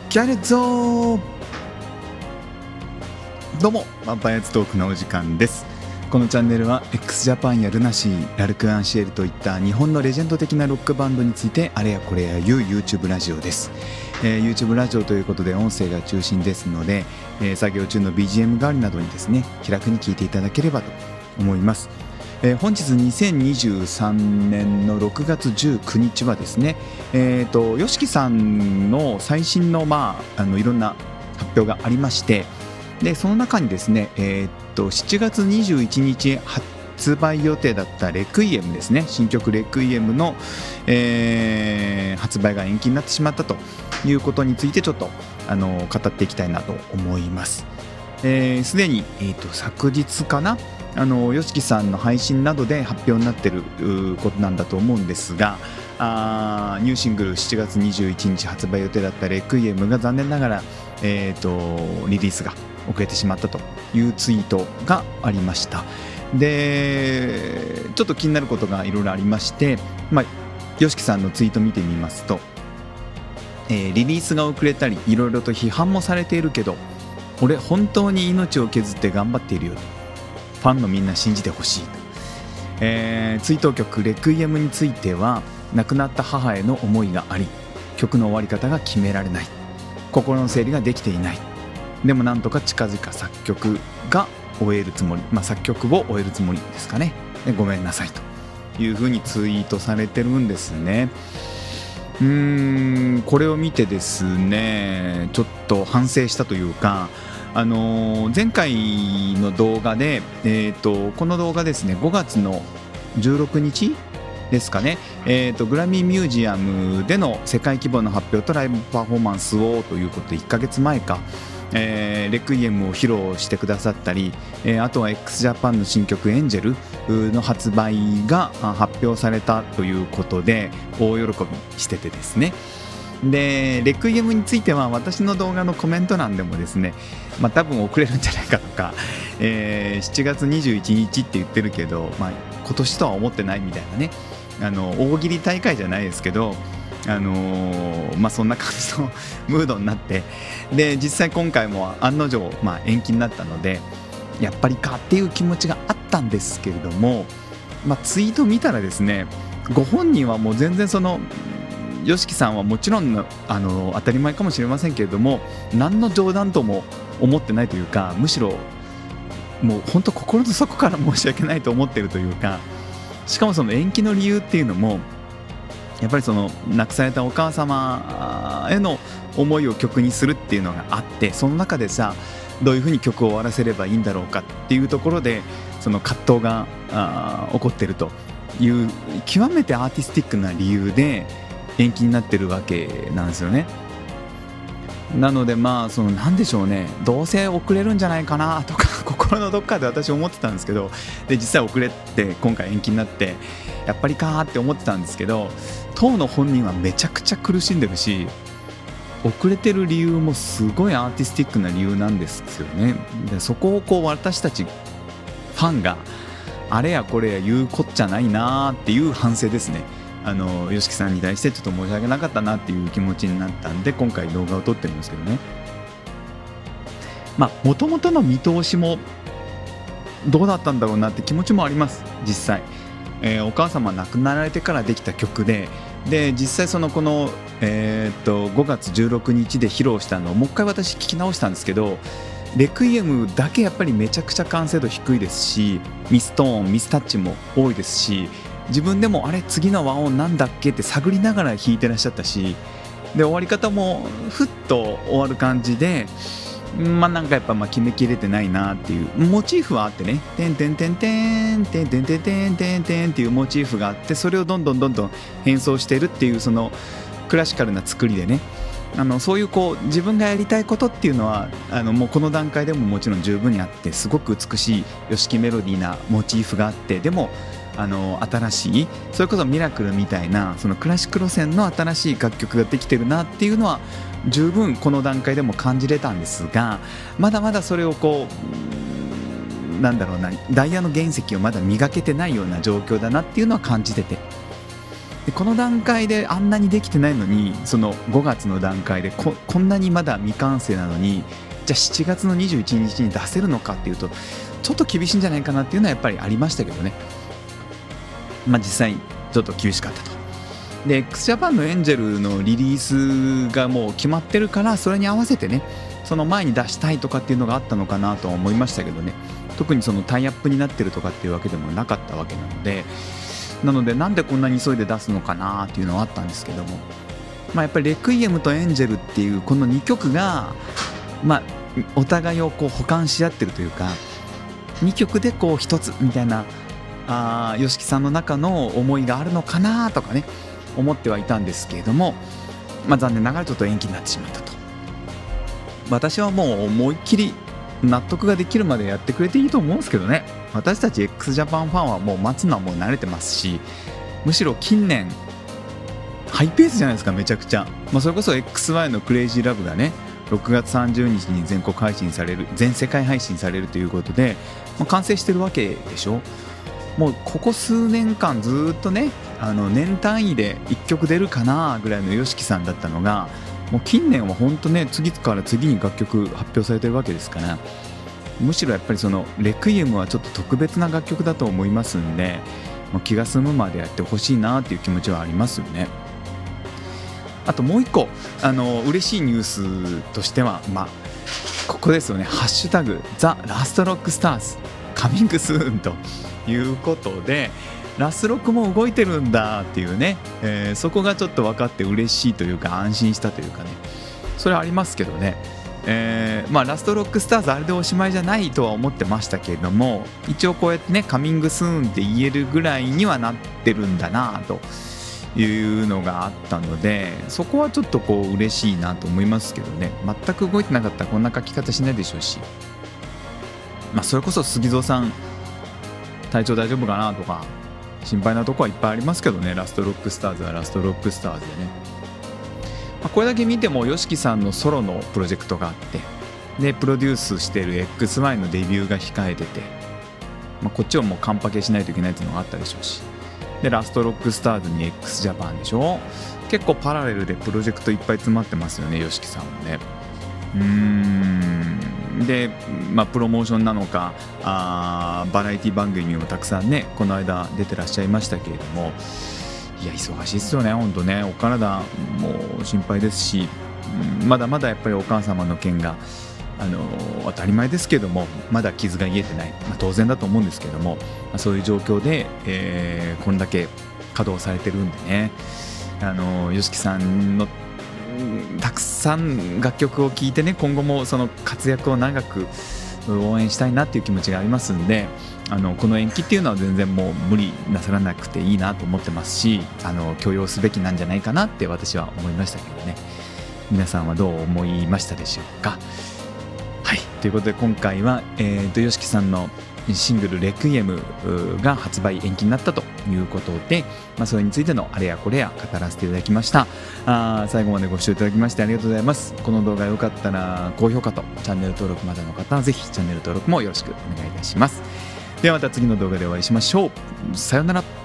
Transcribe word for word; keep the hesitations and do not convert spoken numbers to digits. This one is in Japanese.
ギャルゾー。どうもヴァンパイアーツトークのお時間です。このチャンネルは x ジャパンやルナシー、ラルク・アンシエルといった日本のレジェンド的なロックバンドについてあれやこれや言う YouTube ラジオです。えー、YouTube ラジオということで音声が中心ですので、えー、作業中の ビージーエム 代わりなどにですね、気楽に聞いていただければと思います。えー、本日にせんにじゅうさんねんのろくがつじゅうくにちはですね、えーと、YOSHIKI さんの最新の、まあ、あのいろんな発表がありまして、でその中にですね、えーと、しちがつにじゅういちにち発売予定だったレクイエムですね、新曲レクイエムの、えー、発売が延期になってしまったということについてちょっとあの語っていきたいなと思います。すで、えー、に、えーと、昨日かな、あの YOSHIKI さんの配信などで発表になっていることなんだと思うんですが、あニューシングルしちがつにじゅういちにち発売予定だったレクイエムが残念ながら、えーと、リリースが遅れてしまったというツイートがありました。でちょっと気になることがいろいろありまして、まあ、YOSHIKI さんのツイート見てみますと、えー、リリースが遅れたりいろいろと批判もされているけど、俺本当に命を削って頑張っているよ、ファンのみんな信じてほしい、えー、追悼曲レクイエムについては亡くなった母への思いがあり、曲の終わり方が決められない、心の整理ができていない、でもなんとか近々作曲が終えるつもり、まあ、作曲を終えるつもりですかね、でごめんなさいというふうにツイートされてるんですね。うーんこれを見てですね、ちょっと反省したというか、あのー、前回の動画で、えーと、この動画ですね、ごがつのじゅうろくにちですかね、えーと、グラミーミュージアムでの世界規模の発表とライブパフォーマンスをということでいっかげつまえか、えー、レクイエムを披露してくださったり、えー、あとは x ジャパンの新曲エンジェルの発売が発表されたということで大喜びしててですね、でレクイエムについては私の動画のコメント欄でもですね、まあ、多分遅れるんじゃないかとか、えー、しちがつにじゅういちにちって言ってるけど、まあ、今年とは思ってないみたいなね、あの大喜利大会じゃないですけど、あのーまあ、そんな感じのムードになって、で実際今回も案の定、まあ、延期になったのでやっぱりかっていう気持ちがあったんですけれども、まあ、ツイート見たらですね、ご本人はもう全然そのYOSHIKIさんはもちろんあの当たり前かもしれませんけれども、何の冗談とも思ってないというか、むしろもう本当心の底から申し訳ないと思っているというか、しかもその延期の理由っていうのもやっぱりその亡くされたお母様への思いを曲にするっていうのがあって、その中でさどういうふうに曲を終わらせればいいんだろうかっていうところでその葛藤が起こっているという極めてアーティスティックな理由で延期になってるわけなんですよね。なのでまあそのなんでしょうね、どうせ遅れるんじゃないかなとか心のどっかで私思ってたんですけど、で実際遅れて今回延期になってやっぱりかーって思ってたんですけど、当の本人はめちゃくちゃ苦しんでるし、遅れてる理由もすごいアーティスティックな理由なんですよね。でそこをこう私たちファンがあれやこれや言うこっちゃないなーっていう反省ですね。あの YOSHIKI さんに対してちょっと申し訳なかったなっていう気持ちになったんで今回動画を撮ってるんですけどね。まあもともとの見通しもどうだったんだろうなって気持ちもあります実際、えー、お母様亡くなられてからできた曲で、で実際そのこの、えー、っとごがつじゅうろくにちで披露したのをもう一回私聞き直したんですけど、レクイエムだけやっぱりめちゃくちゃ完成度低いですし、ミストーンミスタッチも多いですし、自分でもあれ次の和音なんだっけって探りながら弾いてらっしゃったし、で終わり方もふっと終わる感じで、まあなんかやっぱまあ決めきれてないなっていうモチーフはあってね、てんてんてんてんてんてんてんてんてんてんっていうモチーフがあって、それをどんどんどんどん変装してるっていうそのクラシカルな作りでね、あのそういうこう自分がやりたいことっていうのはあのもうこの段階でももちろん十分にあって、すごく美しいYOSHIKIメロディーなモチーフがあって、でもあの新しいそれこそミラクルみたいなそのクラシック路線の新しい楽曲ができてるなっていうのは十分この段階でも感じれたんですが、まだまだそれをこうなんだろうな、ダイヤの原石をまだ磨けてないような状況だなっていうのは感じてて、 でこの段階であんなにできてないのに、そのごがつの段階で こ, こんなにまだ未完成なのに、じゃあしちがつのにじゅういちにちに出せるのかっていうとちょっと厳しいんじゃないかなっていうのはやっぱりありましたけどね。まあ実際ちょっと厳しかったと。で x ジャパンのエンジェルのリリースがもう決まってるから、それに合わせてねその前に出したいとかっていうのがあったのかなとは思いましたけどね。特にそのタイアップになってるとかっていうわけでもなかったわけなのでなのでなんでこんなに急いで出すのかなっていうのはあったんですけども、まあ、やっぱりレクイエムとエンジェルっていうこのにきょくが、まあ、お互いをこう補完し合ってるというか、にきょくでこうひとつみたいなあ YOSHIKI さんの中の思いがあるのかなとかね思ってはいたんですけれども、まあ、残念ながらちょっと延期になってしまったと。私はもう思いっきり納得ができるまでやってくれていいと思うんですけどね。私たち x ジャパンファンはもう待つのはもう慣れてますし、むしろ近年ハイペースじゃないですか、めちゃくちゃ。まあ、それこそ エックスワイ のクレイジーラブがねろくがつさんじゅうにちに全国配信される、全世界配信されるということで、まあ、完成してるわけでしょ。もうここ数年間ずっとねあの年単位でいっきょく出るかなぐらいの YOSHIKI さんだったのが、もう近年は本当ね次から次に楽曲発表されてるわけですから、むしろやっぱりそのレクイエムはちょっと特別な楽曲だと思いますんで、もう気が済むまでやってほしいなっていう気持ちはありますよね。あともう一個あの嬉しいニュースとしては、まあここですよね。ハッシュタグザ・ラストロックスターズカミングスーンということで、ラスロックも動いてるんだっていうね、えー、そこがちょっと分かって嬉しいというか安心したというかね、それはありますけどね。えーまあ、ラストロックスターズあれでおしまいじゃないとは思ってましたけれども、一応こうやってねカミングスーンって言えるぐらいにはなってるんだなというのがあったので、そこはちょっとこう嬉しいなと思いますけどね。全く動いてなかったらこんな書き方しないでしょうし、まあ、それこそ杉蔵さん体調大丈夫かなとか心配なとこはいっぱいありますけどね。ラストロックスターズはラストロックスターズでね、まあ、これだけ見ても YOSHIKI さんのソロのプロジェクトがあって、でプロデュースしている エックスワイ のデビューが控えてて、まあ、こっちをもうカンパケしないといけないっていうのがあったでしょうし、でラストロックスターズに x ジャパンでしょ。結構パラレルでプロジェクトいっぱい詰まってますよね YOSHIKI さんもね。うーんで、まあ、プロモーションなのかあバラエティ番組にもたくさんねこの間出てらっしゃいましたけれども、いや忙しいですよね本当ね。お体も心配ですし、うん、まだまだやっぱりお母様の件があの当たり前ですけどもまだ傷が癒えてない、まあ、当然だと思うんですけども、まあ、そういう状況で、えー、こんだけ稼働されてるんでね、あの YOSHIKI さんのたくさん楽曲を聴いてね、今後もその活躍を長く応援したいなっていう気持ちがありますんで、あのこの延期っていうのは全然もう無理なさらなくていいなと思ってますし、あの許容すべきなんじゃないかなって私は思いましたけどね。皆さんはどう思いましたでしょうか。はい、ということで今回は、えー、と YOSHIKI さんのシングルレクイエムが発売延期になったということで、まあ、それについてのあれやこれや語らせていただきました。あ最後までご視聴いただきましてありがとうございます。この動画良かったら高評価とチャンネル登録まだの方はぜひチャンネル登録もよろしくお願いいたします。ではまた次の動画でお会いしましょう。さようなら。